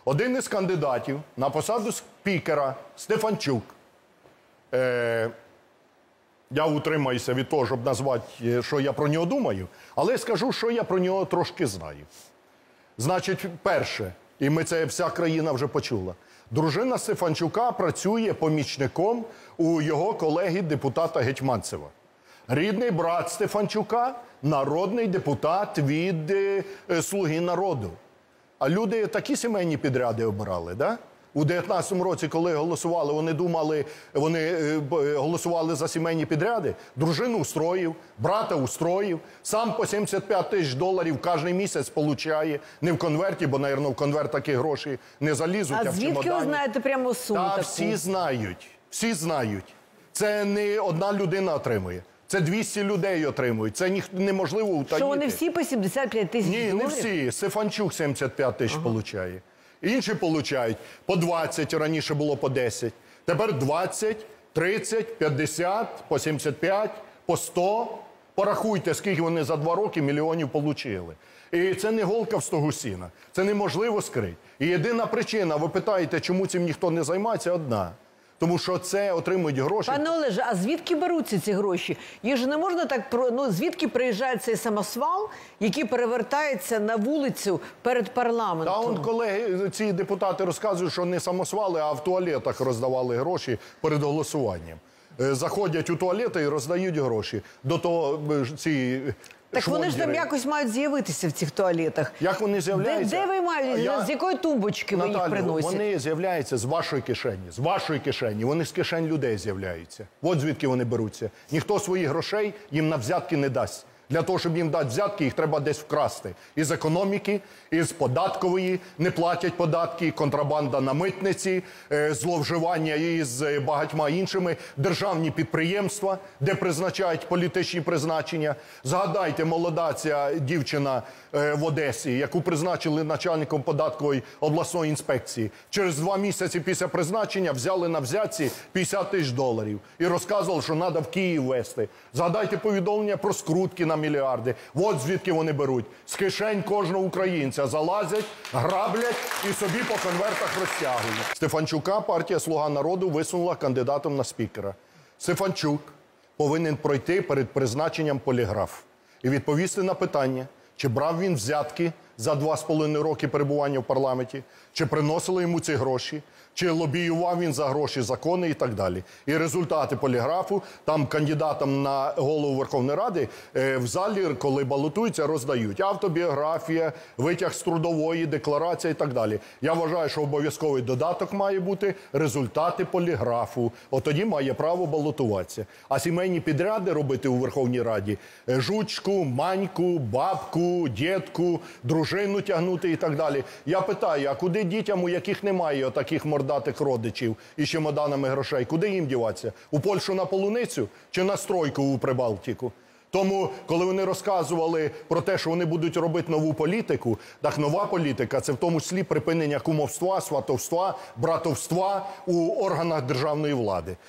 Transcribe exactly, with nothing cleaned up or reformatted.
Один із кандидатів на посаду спікера Стефанчук. Е, я утримаюся від того, щоб назвати, що я про нього думаю, але скажу, що я про нього трошки знаю. Значить, перше, і ми це вся країна вже почула, дружина Стефанчука працює помічником у його колеги депутата Гетманцева. Рідний брат Стефанчука – народний депутат від е, «Слуги народу». А люди такі сімейні підряди обирали, да? У дев'ятнадцятому році, коли голосували, вони думали, вони е, голосували за сімейні підряди. Дружину устроїв, брата устроїв, сам по сімдесят п'ять тисяч доларів кожен місяць получає. Не в конверті, бо, мабуть, в конверт такі гроші не залізуть, а, а в звідки чемодані. ви знаєте прямо суму Та таку? всі знають, всі знають. Це не одна людина отримує. Це двісті людей отримують. Це ні, неможливо утаїти. Що вони всі по сімдесят п'ять тисяч доларів? Ні, не всі. Стефанчук сімдесят п'ять тисяч ага. получає. Інші получають по двадцять, раніше було по десять. Тепер двадцять, тридцять, п'ятдесят, по сімдесят п'ять, по сто. Порахуйте, скільки вони за два роки мільйонів получили. І це не голка в стогу сіна. Це неможливо скрити. І єдина причина, ви питаєте, чому цим ніхто не займається, одна. Тому що це отримують гроші. Пане Олеже, а звідки беруться ці гроші? Їх же не можна так, ну, звідки приїжджає цей самосвал, який перевертається на вулицю перед парламентом? Та он колеги, ці депутати розказують, що не самосвали, а в туалетах роздавали гроші перед голосуванням. Заходять у туалети і роздають гроші. До того ці... Так шмондіри. вони ж там якось мають з'явитися в цих туалетах. Як вони з'являються? Де, де ви маєте? Я... З якої тумбочки ви Наталю, їх приносите? Вони з'являються з вашої кишені, з вашої кишені. Вони з кишень людей з'являються. От звідки вони беруться. Ніхто своїх грошей їм на взятки не дасть. Для того, щоб їм дати взятки, їх треба десь вкрасти. Із економіки, із податкової, не платять податки, контрабанда на митниці, зловживання із багатьма іншими, державні підприємства, де призначають політичні призначення. Згадайте, молода ця дівчина в Одесі, яку призначили начальником податкової обласної інспекції. Через два місяці після призначення взяли на взятці п'ятдесят тисяч доларів і розказували, що треба в Київ везти. Згадайте повідомлення про скрутки на мільярди. От звідки вони беруть. З кишень кожного українця залазять, граблять і собі по конвертах розтягують. Стефанчука партія «Слуга народу» висунула кандидатом на спікера. Стефанчук повинен пройти перед призначенням поліграф і відповісти на питання, чи брав він взятки за два з половиною роки перебування в парламенті, чи приносили йому ці гроші, чи лобіював він за гроші закони і так далі. І результати поліграфу там кандидатам на голову Верховної Ради е, в залі, коли балотуються, роздають. Автобіографія, витяг з трудової, декларація і так далі. Я вважаю, що обов'язковий додаток має бути результати поліграфу. От тоді має право балотуватися. А сімейні підряди робити у Верховній Раді – жучку, маньку, бабку, дєдку, дружину тягнути і так далі. Я питаю, а куди дітям, у яких немає таких мордатих родичів і чемоданами грошей, куди їм діватися? У Польщу на полуницю чи на стройку у Прибалтику? Тому, коли вони розказували про те, що вони будуть робити нову політику, так нова політика – це в тому числі припинення кумовства, сватовства, братовства у органах державної влади.